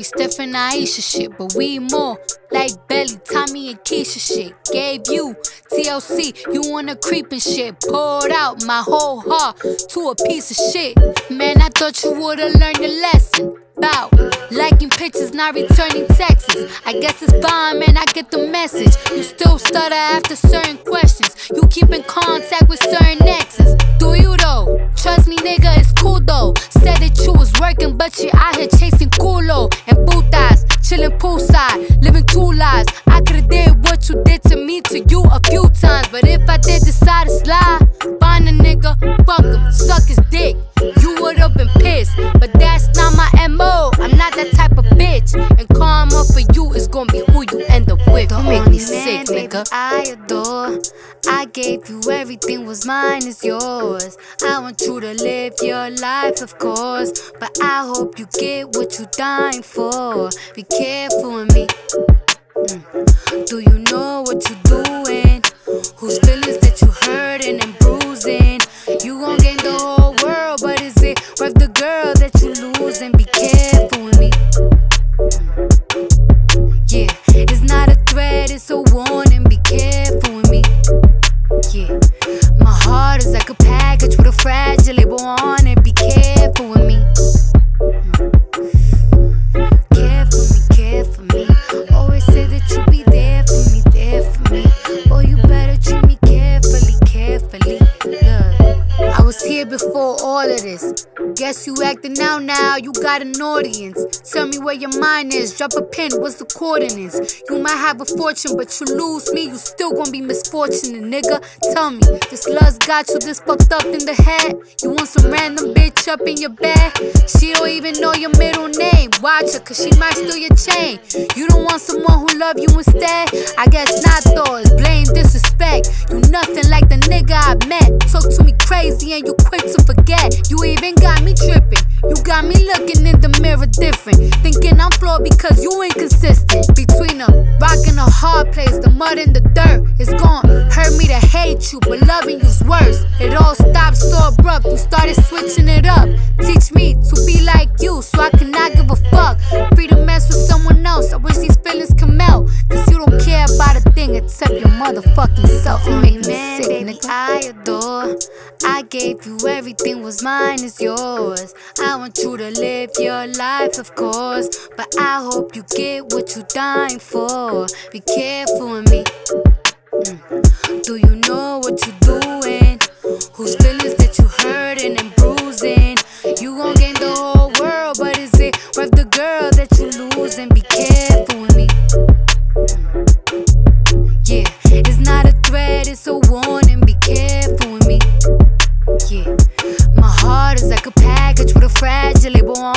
Steph and Aisha shit, but we more like Belly, Tommy and Keisha shit. Gave you TLC, you wanna creep and shit. Poured out my whole heart to a piece of shit. Man, I thought you would've learned your lesson about liking pictures, not returning texts. I guess it's fine, man, I get the message. You still stutter after certain questions. You keep in contact with certain exes. Do you though? Trust me, nigga, it's cool though. Said that you was working, but you out here chasing culo and putas, chilling poolside, living two lives. I could've did what you did to me to you a few times, but if I did decide to slide, find a nigga, fuck him, suck his dick. You would've been pissed, but that's not my MO. I'm not that type of bitch, and karma for you is gonna be who you end up with. Don't make me sick, nigga. I adore. I gave you everything, was mine is yours. I want you to live your life, of course, but I hope you get what you dying for. Be careful with me. Do you know what you doing? Whose feelings that you hurting and bruising? You gon' gain the whole world, but is it worth the girl that you losing? Be careful with me. Yeah, it's not a threat, it's a warning. Be careful with me. Yeah, my heart is like a package with a fragile label on it. Be careful with me. Care for me. Always say that you be there for me. Oh, you better treat me carefully. Look, I was here before all of this. Guess you acting out now, you got an audience. Tell me where your mind is, drop a pin, what's the coordinates? You might have a fortune, but you lose me, you still gon' be misfortunate, nigga. Tell me, this lust got you this fucked up in the head? You want some random bitch up in your bed? She don't even know your middle name. Watch her, cause she might steal your chain. You don't want someone who love you instead? I guess not though, it's blame disrespect. You nothing like the nigga I met. Talk to me crazy and you quick to forget. You even got me tripping. You got me looking in the mirror different, thinking I'm flawed because you inconsistent. Between a rock and a hard place, the mud and the dirt, it's gon' hurt me to hate you, but loving you's worse. It all stopped so abrupt, you started switching it up. Teach me to be like you, so I cannot give a fuck. Free to mess with someone else, I wish these feelings come out, cause you don't care about a thing except your motherfucking self. You make me sick, nigga. I adore. I gave you everything, was mine is yours. I want you to live your life, of course, but I hope you get what you dying for. Be careful with me. Do you know what you doing? Whose feelings that you hurting and bruising? You gon' gain the whole world, but is it worth the girl that you losing? Be careful with me. Yeah, it's not a threat, it's a warning. Be careful with me. Yeah, my heart is like a package with a fragile label on